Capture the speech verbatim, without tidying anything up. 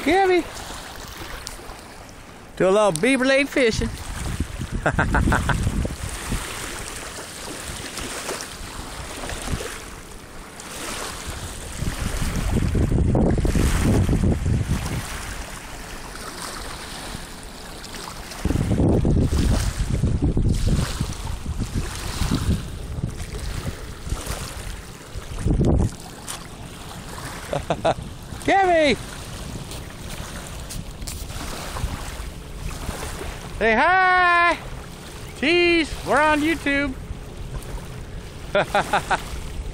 Gabby. Do a little beaver lake fishing. Gabby! Say hi! Cheese, we're on YouTube.